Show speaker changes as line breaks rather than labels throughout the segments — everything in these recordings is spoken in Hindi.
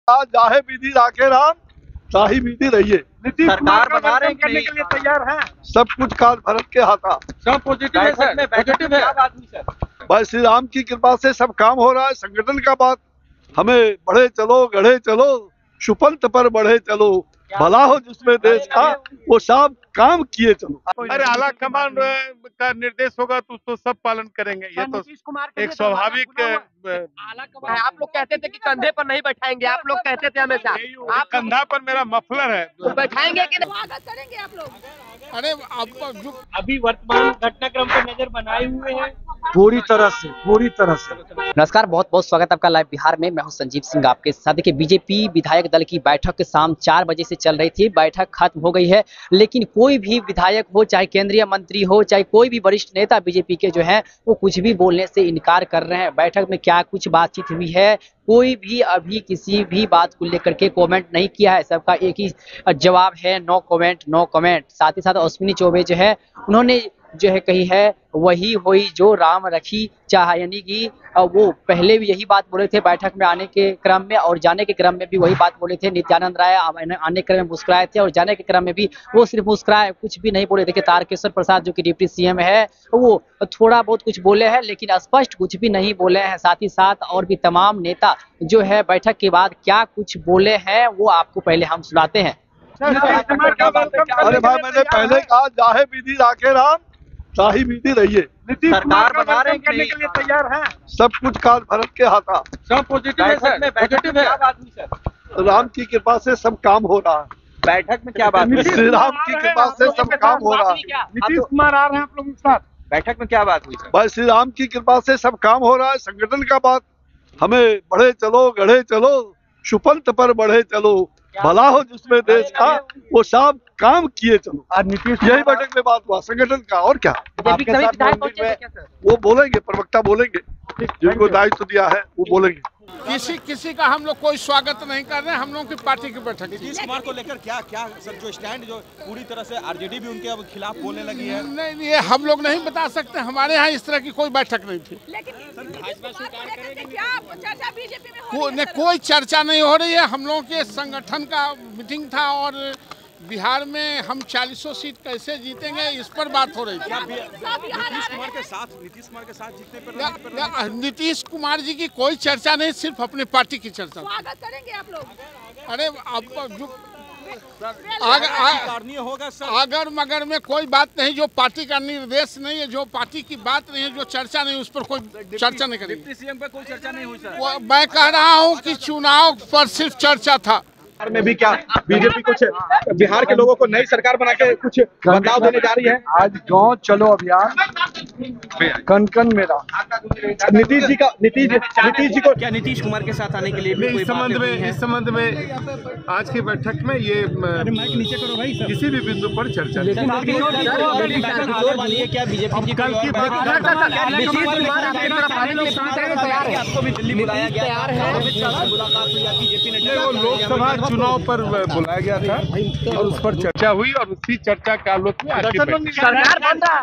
जाहे विधि राखे राम, शाही विधि रहिए।
नीतीश कुमार का वेलकम करने के लिए तैयार है।
सब कुछ काल भरत के हाथा।
सब पॉजिटिव है सर, पॉजिटिव है।
भाई श्री राम की कृपा से सब काम हो रहा है। संगठन का बात हमें बढ़े चलो गढ़े चलो, सुपंथ पर बढ़े चलो, भला हो जिसमें देश का वो सब काम किए चलो।
अरे आला कमान का निर्देश होगा तो उसको सब पालन करेंगे। ये तो एक स्वाभाविक
आप लोग कहते थे कि कंधे पर नहीं बैठाएंगे, आप लोग कहते थे हमेशा।
आप कंधा पर मेरा मफलर है,
तो बैठाएंगे कि नहीं?
स्वागत करेंगे आप लोग।
अरे अभी वर्तमान घटनाक्रम पर नजर बनाए हुए हैं
पूरी तरह से।
नमस्कार, बहुत बहुत स्वागत आपका लाइव बिहार में। मैं हूं संजीव सिंह आपके साथ। देखिए, बीजेपी विधायक दल की बैठक शाम 4 बजे से चल रही थी। बैठक खत्म हो गई है, लेकिन कोई भी विधायक हो, चाहे केंद्रीय मंत्री हो, चाहे कोई भी वरिष्ठ नेता बीजेपी के जो हैं, वो कुछ भी बोलने से इनकार कर रहे हैं। बैठक में क्या कुछ बातचीत हुई है, कोई भी अभी किसी भी बात को लेकर के कमेंट नहीं किया है। सबका एक ही जवाब है, नो कमेंट, नो कमेंट। साथ ही साथ अश्विनी चौबे जो है, उन्होंने जो है कही है वही हुई जो राम रखी चाह, यानी कि वो पहले भी यही बात बोले थे बैठक में आने के क्रम में, और जाने के क्रम में भी वही बात बोले थे। नित्यानंद राय आने के क्रम में मुस्कुराए थे और जाने के क्रम में भी वो सिर्फ मुस्कुराए, कुछ भी नहीं बोले। देखिए, तारकेश्वर प्रसाद जो कि डिप्टी सीएम है, वो थोड़ा बहुत कुछ बोले हैं, लेकिन स्पष्ट कुछ भी नहीं बोले हैं। साथ ही साथ और भी तमाम नेता जो है बैठक के बाद क्या कुछ बोले हैं, वो आपको पहले हम सुनाते हैं।
अरे भाई, मैंने पहले कहा जाहे विधि राखे राम, शाही विधि रहिए।
नीतीश कुमार का वेलकम करने के लिए तैयार है।
सब कुछ काल भरत के हाथा।
सब पॉजिटिव है सर, पॉजिटिव है।
राम की कृपा से सब काम हो रहा है।
बैठक में क्या बात हुई?
श्री राम की कृपा से सब काम हो रहा है।
नीतीश कुमार आ रहे हैं आप लोगों के साथ। बैठक में क्या बात हुई सर?
भाई श्री राम की कृपा से सब काम हो रहा है। संगठन का बात हमें बढ़े चलो गढ़े चलो, सुपंथ पर बढ़े चलो, भला हो जिसमें देश का वो सब काम किए चलो। और नीतीश, यही बैठक में बात हुआ संगठन का। और क्या वो बोलेंगे, प्रवक्ता बोलेंगे, जिनको दायित्व दिया है वो बोलेंगे।
किसी का हम लोग कोई स्वागत नहीं कर रहे हैं। हम लोग की पार्टी की बैठक।
नीतीश कुमार को लेकर क्या सर जो स्टैंड जो पूरी तरह से आरजेडी भी उनके अब खिलाफ बोलने लगी है?
नहीं, ये हम लोग नहीं बता सकते। हमारे यहाँ इस तरह की कोई बैठक नहीं थी। कोई चर्चा नहीं हो रही है। हम लोगों के संगठन का मीटिंग था और बिहार में हम 40 सीट कैसे जीतेंगे, इस पर बात हो रही थी।
नीतीश कुमार के साथ जीतने पर
नीतीश कुमार जी की कोई चर्चा नहीं, सिर्फ अपनी पार्टी की चर्चा।
स्वागत करेंगे आप लोग।
अरे
होगा सर।
अगर मगर में कोई बात नहीं, जो पार्टी का निर्देश नहीं है, जो पार्टी की बात नहीं है, जो चर्चा नहीं, उस पर कोई चर्चा नहीं करेगी।
डिप्टी सीएम पर कोई चर्चा नहीं हुई सर।
मैं कह रहा हूँ कि चुनाव पर सिर्फ चर्चा था।
में भी क्या बीजेपी कुछ बिहार के लोगों को नई सरकार बना के कुछ बदलाव देने जा रही है?
आज गांव चलो अभियान कन कन मेरा।
नीतीश जी को क्या नीतीश कुमार के साथ आने के लिए
इस संबंध में आज की बैठक में ये
नीचे करो भाई सर।
किसी भी बिंदु पर चर्चा नहीं।
क्या बीजेपी
कल की
आपको भी दिल्ली बुलाया गया है? मुलाकात हुई आपकी जेपी नड्डा?
लोकसभा चुनाव पर बुलाया गया था और उस पर चर्चा हुई और उसी चर्चा के आलोक में आज की बैठक।
सरकार बन रहा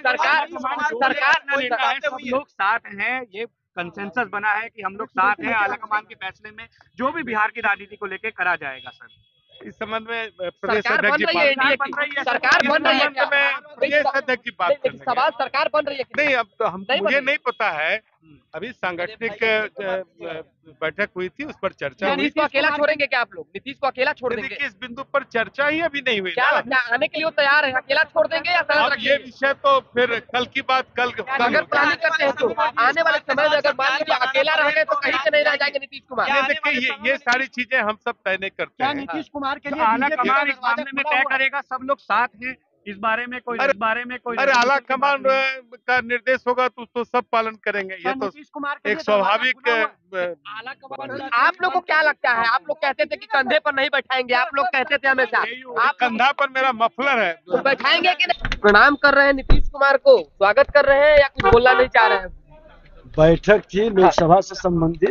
है, सब लोग साथ हैं। ये कंसेंसस बना है कि हम लोग साथ हैं। आलाकमान के फैसले में जो भी बिहार की राजनीति को लेकर करा जाएगा सर।
इस संबंध में प्रदेश
सरकार
अध्यक्ष
बन रही है, सरकार बन रही है।
प्रदेश अध्यक्ष की बात कर
सवाल सरकार बन रही है
नहीं, अब तो मुझे नहीं पता है। अभी सांगठनिक बैठक हुई थी, उस पर चर्चा हुई।
नीतीश को अकेला छोड़ेंगे क्या आप लोग? नीतीश को अकेला छोड़ देंगे?
इस बिंदु पर चर्चा ही अभी नहीं हुई।
क्या लगता है, आने के लिए वो तैयार है? अकेला छोड़ देंगे या साथ
अब ये विषय तो फिर कल की बात कल
अगर प्लानिंग करते हैं तो आने वाले समय में अगर मान लीजिए अकेला रह गए तो कहीं से नहीं रह जाएंगे नीतीश कुमार।
देखिए, ये सारी चीजें हम सब तय नहीं करते हैं।
नीतीश कुमार के लिए आलाकमान इस मामले में तय करेगा, सब लोग साथ हैं इस बारे में कोई
अरे आला कमान का निर्देश होगा तो उसको सब पालन करेंगे। ये तो एक स्वाभाविक
आप लोग को क्या लगता है? आप लोग कहते थे कि कंधे पर नहीं बैठाएंगे, आप लोग कहते थे हमेशा।
आप कंधा पर मेरा मफलर है,
तो बैठाएंगे कि नहीं? प्रणाम कर रहे हैं नीतीश कुमार को, स्वागत कर रहे हैं या कुछ बोलना नहीं चाह रहे हैं?
बैठक थी लोकसभा से संबंधित।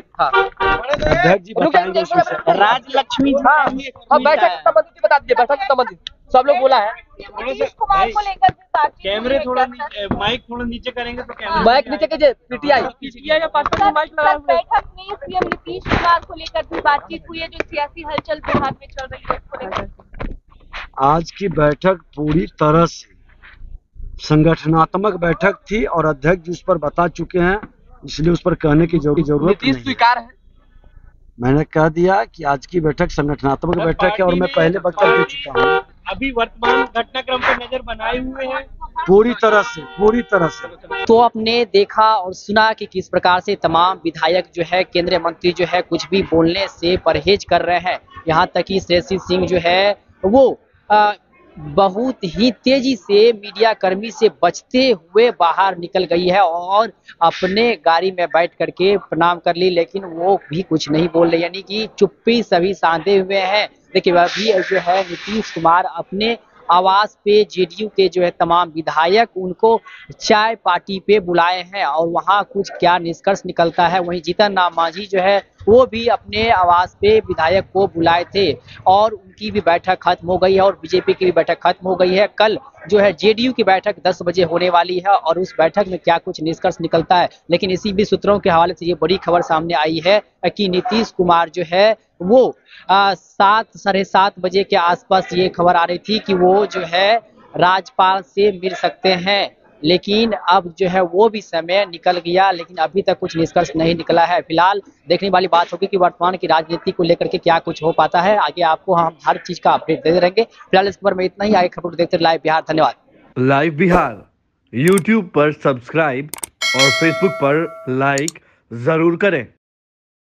अध्यक्ष जी बताएंगे।
राजलक्ष्मी
बैठक से संबंधित बता दीजिए, बैठक से संबंधित।
सब लोग बोला है।
नीतीश कुमार को लेकर भी बातचीत
कैमरे
हुई
थोड़ा
है।
माइक थोड़ा नीचे करेंगे तो कैमरा
बैक नीचे कीजिए, पीटीआई
का पास
सर, बैठक में सीएम नीतीश कुमार को लेकर भी बातचीत हुई है, जो सियासी हलचल बिहार में चल रही है उसको लेकर।
आज की बैठक पूरी तरह से संगठनात्मक बैठक थी और अध्यक्ष जी उस पर बता चुके हैं, इसलिए उस पर कहने की जरूरत
नीतीश
नहीं।
स्वीकार है।
मैंने कह दिया कि आज की बैठक संगठनात्मक बैठक है और मैं पहले वक्तव्य दे चुका हूँ।
अभी वर्तमान घटनाक्रम पर नजर बनाए हुए हैं
पूरी तरह से।
तो आपने देखा और सुना कि किस प्रकार से तमाम विधायक जो है, केंद्रीय मंत्री जो है, कुछ भी बोलने से परहेज कर रहे हैं। यहाँ तक कि श्रेयसी सिंह जो है वो बहुत ही तेजी से मीडिया कर्मी से बचते हुए बाहर निकल गई है और अपने गाड़ी में बैठ करके प्रणाम कर ली, लेकिन वो भी कुछ नहीं बोल रही, यानी कि चुप्पी सभी साधे हुए हैं। देखिए अभी जो है नीतीश कुमार अपने आवास पे जेडीयू के जो है तमाम विधायक उनको चाय पार्टी पे बुलाए हैं और वहाँ कुछ क्या निष्कर्ष निकलता है। वहीं जीतन राम मांझी जो है वो भी अपने आवास पे विधायक को बुलाए थे और उनकी भी बैठक खत्म हो गई है और बीजेपी की भी बैठक खत्म हो गई है। कल जो है जेडीयू की बैठक 10 बजे होने वाली है और उस बैठक में क्या कुछ निष्कर्ष निकलता है। लेकिन इसी भी सूत्रों के हवाले से ये बड़ी खबर सामने आई है कि नीतीश कुमार जो है वो 7 साढ़े 7 बजे के आसपास ये खबर आ रही थी कि वो जो है राज्यपाल से मिल सकते हैं, लेकिन अब जो है वो भी समय निकल गया, लेकिन अभी तक कुछ निष्कर्ष नहीं निकला है। फिलहाल देखने वाली बात होगी कि वर्तमान की राजनीति को लेकर के क्या कुछ हो पाता है। आगे आपको हम हर चीज का अपडेट देते रहेंगे। फिलहाल इस खबर में इतना ही। आगे खबर देखते लाइव बिहार। धन्यवाद।
लाइव बिहार यूट्यूब पर सब्सक्राइब और फेसबुक पर लाइक जरूर करें।